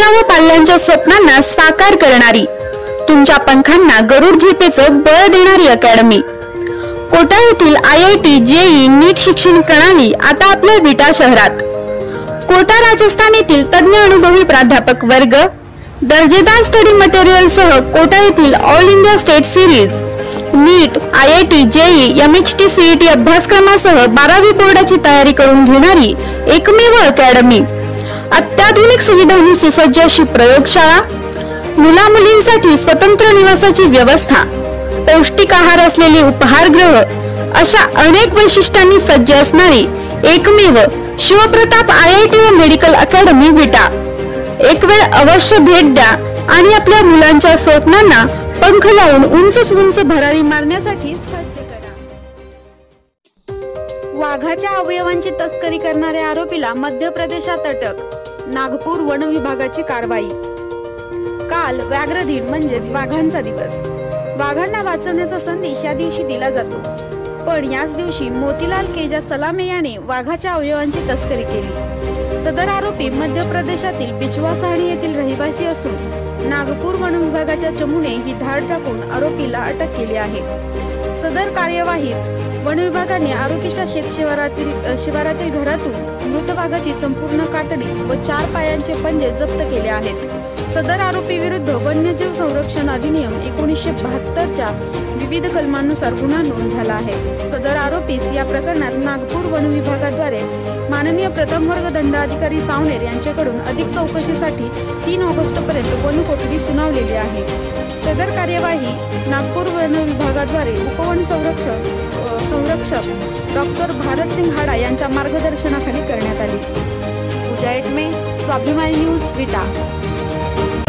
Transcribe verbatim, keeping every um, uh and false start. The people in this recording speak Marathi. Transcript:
मुलांच्या व पाल्यांच्या स्वप्नांना साकार करणारी, तुमच्या पंखांना गरुड झेपेचं बळ देणारी अकॅडमी. कोटा येथील I I T JEE NEET शिक्षण प्रणाली आता आपल्या विटा शहरात. कोटा राजस्थान येथील तज्ञ अनुभवी प्राध्यापक वर्ग, दर्जेदार स्टडी मटेरियल सह कोटा येथील all India state series NEET, I I T JEE, M H T C E T अभ्यासक्रमासह बारावी बोर्डाची तयारी करून घेणारी एकमेव अकॅडमी. अत्याधुनिक सुविधांनी सुसज्ज अशी प्रयोगशाळा, मुला मुलींसाठी स्वतंत्र निवासाची व्यवस्था, पौष्टिक आहार असलेले उपहारगृह अशा अनेक वैशिष्ट्यांनी सज्ज असणारी एकमेव शिवप्रताप आय आय टी व मेडिकल अकॅडमी विटा. एक वेळ अवश्य भेट द्या आणि आपल्या मुलांच्या स्वप्नांना पंख लावून उंच उंच भरारी मारण्यासाठी सज्ज करा. वाघाच्या अवयवांची तस्करी करणाऱ्या आरोपीला मध्य प्रदेशात अटक. नागपूर वन विभागाची कारवाई. काल व्याघ्र दिन म्हणजेच वाघांचा दिवस. वाघांना वाचवण्याचा संदेश या दिवशी दिला जातो, पण याच दिवशी मोतीलाल केजा सलामे याने वाघाच्या अवयवांची तस्करी केली. सदर आरोपी मध्य प्रदेशातील बिचवासाहणी येथील रहिवासी असून नागपूर वन विभागाच्या चमूने ही धाड टाकून आरोपीला अटक केली आहे. सदर कार्यवाहीत वन विभागाने आरोपीच्या शेत शिवारातील शिवारातील घरातून मृत वाघाची संपूर्ण कातडी व चार पायांचे पंजे जप्त केले आहेत. सदर आरोपी विरुद्ध वन्यजीव संरक्षण अधिनियम एकोणीसशे बहात्तरच्या विविध कलमांनुसार गुन्हा नोंद झाला आहे. सदर आरोपीस या प्रकरणात नागपूर वन विभागाद्वारे माननीय प्रथम वर्ग दंडाधिकारी सावनेर यांच्याकडून अधिक चौकशीसाठी तीन ऑगस्ट पर्यंत वन कोठडी सुनावलेली आहे. सदर कार्यवाही नागपूर वन विभागाद्वारे उपवन संरक्षक संरक्षक डॉक्टर भारत सिंग हाडा यांच्या मार्गदर्शनाखाली करण्यात आली. पूजा एटमे, स्वाभिमानी न्यूज, विटा.